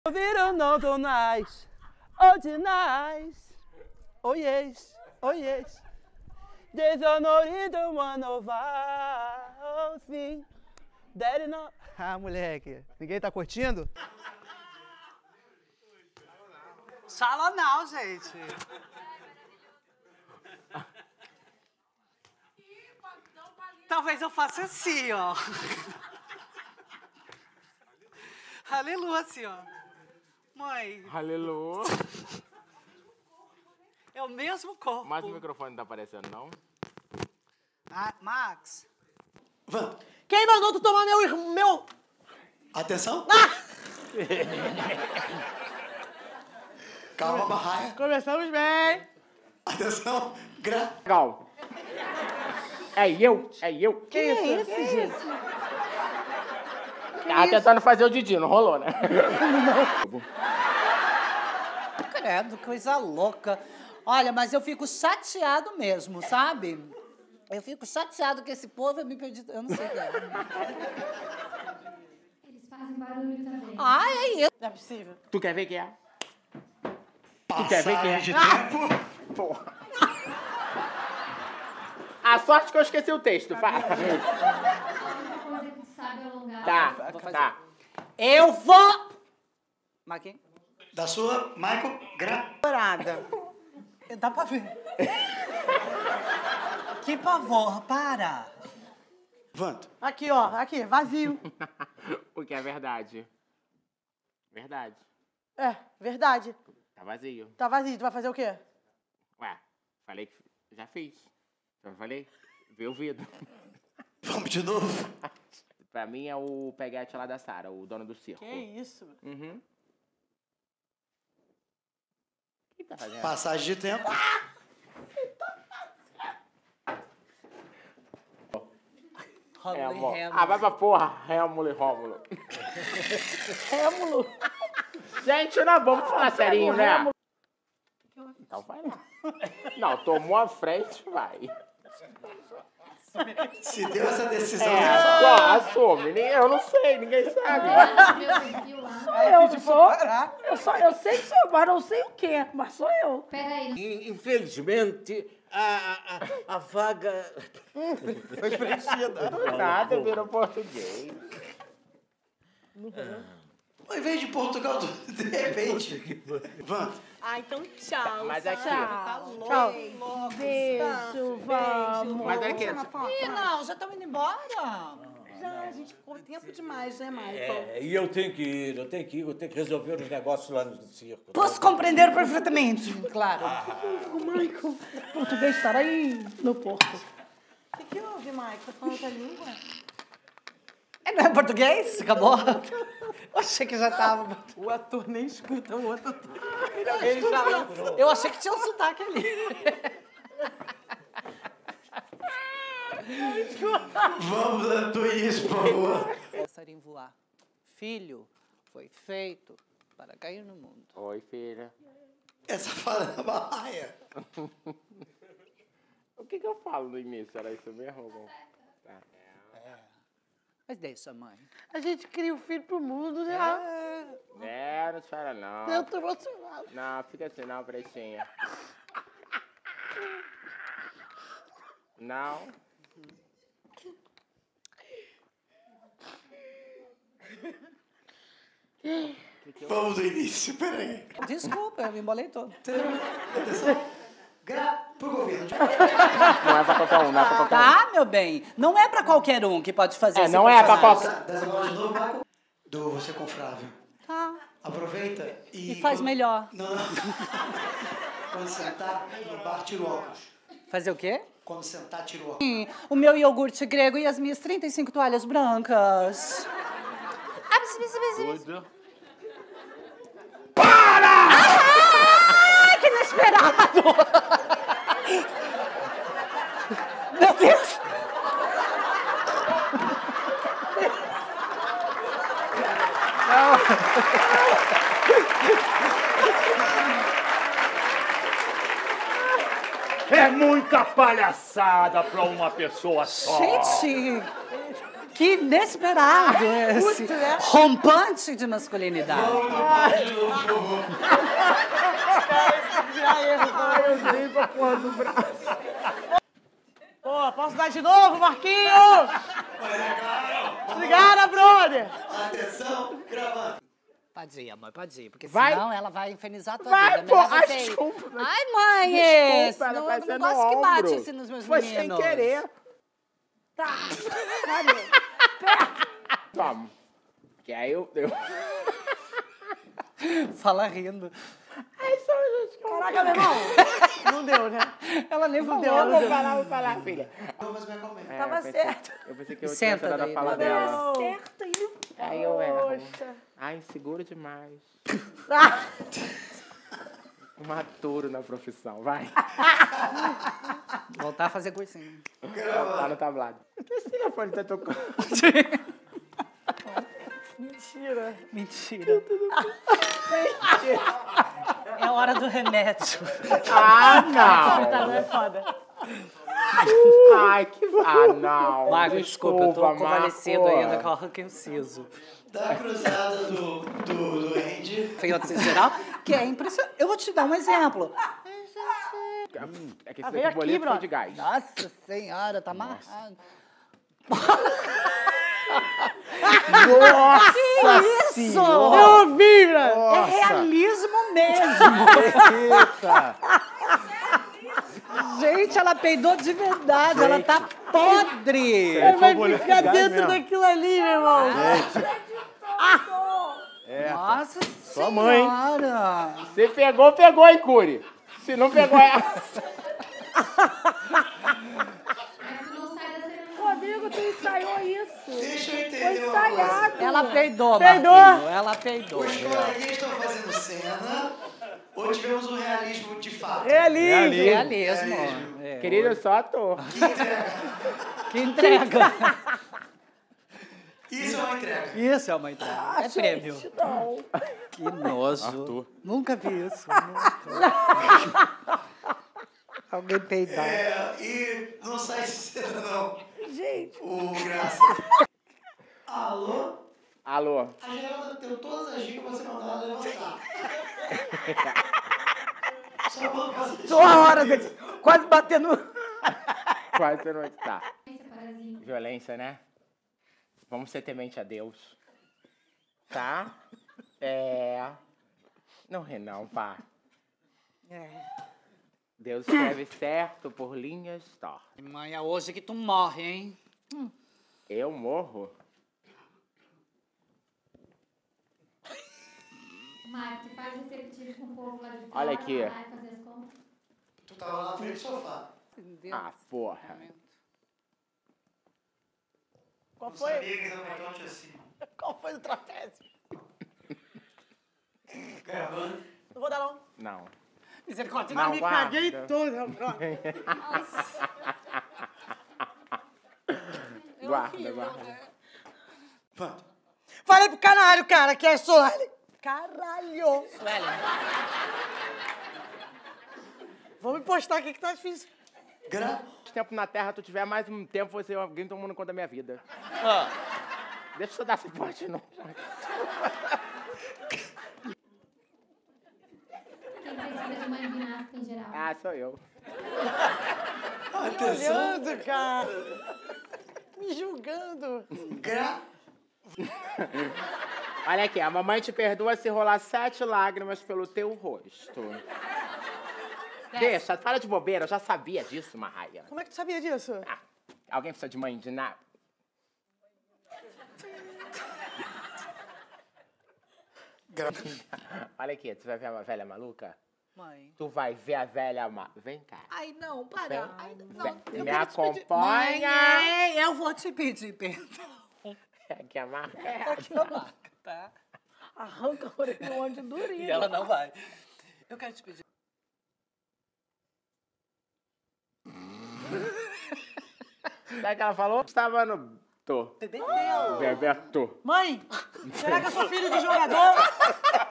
Ouviram não tão nice, oh de nice, oh yes, oh yes. Desonorido mano vai, oh sim. Daddy não... Ah, moleque, ninguém tá curtindo? Sala não, gente. Talvez eu faça assim, ó. Aleluia, assim, ó. Mãe. Aleluia. É o mesmo corpo. Mas o microfone não tá aparecendo, não? Ah, Max. Van, Quem mandou tu tomar meu... atenção. Ah! Calma, Barraia. Começamos bem. Atenção, Legal. É eu. Que é esse, gente? Tava tentando fazer o Didi, não rolou, né? Credo, coisa louca. Olha, mas eu fico chateado mesmo, sabe? Eu fico chateado que esse povo eu me perdi. Eu não sei o que é. Eles fazem barulho também. Ah, é isso. Não é possível. Tu quer ver quem é? passagem de tempo. Porra. A sorte que eu esqueci o texto. Fala. Uma coisa que tu sabe alongar. Tá, Vou fazer. tá. Eu vou... Marquinhos? Da sua, Michael Parada. Dá pra ver. Que pavor, para. Vanto. Aqui, ó, aqui, vazio. Porque é verdade. Verdade. É, verdade. Tá vazio. Tá vazio, tu vai fazer o quê? Ué, falei que já fiz. Já falei? Vê o vidro. Vamos de novo? Pra mim é o peguete lá da Sara, o dono do circo. Que isso? Uhum. O que tá fazendo? Passagem de tempo. É, Rômulo amor. e Remo. Ah, vai pra porra. Rômulo e Rômulo. Rômulo. Gente, não é bom falar serinho, né? Então vai lá. Não, tomou a frente, vai. Se deu essa decisão, Pô, assume. Eu não sei, ninguém sabe. Meu perfil lá. Eu sei que sou, mas não sei o quê, mas sou eu. Pera aí. Infelizmente, a vaga foi preenchida. Nada, virou português. Ao invés de Portugal, de repente. Vanto. Ah, então tchau. Mas aqui. Tá louco. Tchau. Louco. Beijo, vamos. Mas aqui. Ih, não, já estamos indo embora. Já, a gente ficou tempo demais, né, Michael? E eu tenho que ir, eu tenho que resolver os negócios lá no circo. Posso compreender perfeitamente. Claro. O Michael. Português estará aí no Porto. O que houve, Michael? Falando outra língua? É, não é português? Acabou? Eu achei que já tava. O ator nem escuta o outro. Eu achei que tinha um sotaque ali. Vamos dar twist, por favor. Passarinho voar. Filho foi feito para cair no mundo. Oi, filha. Essa fala da Barraia. O que eu falo no início? Era isso mesmo? Tá. Mas deixa, mãe. A gente cria o filho pro mundo, né? Não chora não. Eu tô emocionada. Não, fica assim não, pretinha. Não. Vamos do início, peraí. Desculpa, eu me embolei todo. Atenção. Pro governo. Não é pra qualquer um, não é pra qualquer um. Tá, meu bem? Não é pra qualquer um que pode fazer esse Não é pra personagem. qualquer Dessa bola de novo, Michael. Do Você Confrável. Tá. Aproveita e... E faz melhor. Não. Quando sentar no bar, tira o óculos. Fazer o quê? Quando sentar, tira o óculos. O meu iogurte grego e as minhas 35 toalhas brancas. Tudo. Ai, que inesperado! Meu Deus! É muita palhaçada pra uma pessoa só. Gente! Que inesperado esse rompante de masculinidade. Pô, posso dar de novo, Marquinhos? Obrigada, brother. Atenção, gravando. Pode ir, amor, pode ir. Porque Vai. senão ela vai infernizar a tua Vai, vida. pô, Melhor ai, você ir. desculpa. Ai, mãe, Desculpa, ela não, vai eu ser não no gosto que bate ombro. assim nos meus Foi meninos. sem querer. Toma. Que aí eu... Fala rindo. Ai, só gente. Caraca, meu irmão. Não deu, né? Ela nem falou. deu, Vou falar, filha. Mas vai comer. Tava certo. Eu pensei que eu Senta tinha dado a daí, fala daí. dela. Certo aí. Aí eu erro. Poxa. Ai, inseguro demais. Maturo na profissão, vai. Voltar a fazer cursinho. Tá no tablado. Esse telefone tá tocando. Mentira. Mentira. É hora do remédio. Ah, não. Tá, é foda. Ai, que... Ah, não. Marco, desculpa, eu tô Marco. convalescendo ainda, que eu arranquei o siso. Da cruzada do Andy. Foi outro geral, que é impressionante. Eu vou te dar um exemplo. É que Ah, esse vem daqui aqui, boleto foi brother. de gás. Nossa senhora, tá amarrado. Nossa Isso! Eu ouvi, brother. É realismo mesmo. Eita! Gente, ela peidou de verdade, ela tá podre. Ele vai boleto ficar de gás dentro mesmo. daquilo ali, meu irmão. Nossa Sua mãe. senhora. Se pegou, hein, Curi? Se não pegou, é... Mas tu não sai da cerimônia. Rodrigo, tu ensaiou isso. Deixa eu Foi entender uma coisa. ensaiado. Ela peidou, Peidou. Marquinho, ela peidou. Os coleguinhas estão fazendo cena ou tivemos um realismo de fato? Realismo. Realismo. É. Querido, eu sou ator. Que entrega. Isso é uma entrega. Isso é uma entrega. É prêmio. Que nojo. Arthur. Nunca vi isso. Alguém peidar. E não sai de cena, não. Gente. O Graça. Alô? Alô? A Geralda deu todas as dicas pra você mandar ela levantar. Só quando você... Só a hora, gente. Quase batendo. Quase você não está. Esse parazinho. Violência, né? Vamos ser temente a Deus. Tá? Não ri não, pá. Deus escreve certo por linhas tortas. Mãe, é hoje que tu morre, hein? Eu morro? Marco, tu faz receptivo com o povo lá de fora. Olha aqui. Vai fazer as contas. Tu tava lá na frente do sofá. Ah, porra. Qual Não foi? sabia que esse botão tinha assim. Qual foi o trapézio? Gravando. Não vou dar, não. Não. Misericórdia. Não, Me guarda. caguei todo, brother. Guarda. Pronto. Falei pro canário, cara, que é Sueli. Caralho. Vamos postar aqui que tá difícil. Mais tempo na Terra, tu tiver mais um tempo, você alguém tomando conta da minha vida. Deixa eu dar suporte, não. Quem precisa de uma embinasca em geral? Ah, sou eu. Atenção. Olhando, cara. Me julgando. Olha aqui, a mamãe te perdoa se rolar 7 lágrimas pelo teu rosto. Deixa, para de bobeira, eu já sabia disso, Marraia. Como é que tu sabia disso? Ah, alguém precisa de mãe de nada? Olha aqui, tu vai ver a velha maluca? Mãe. Tu vai ver a velha maluca. Vem cá. Ai, não, para. Vem. Ai, não. Vem. Eu Me quero te pedir- acompanha. Mãe, eu vou te pedir perdão. Aqui a marca. Aqui a marca, tá? Arranca a orelha onde durinho. E ela não vai. Eu quero te pedir. Sabe o que ela falou? Estava no... Tô. Bebeu. Bebeto. Mãe, será que eu sou filho de jogador?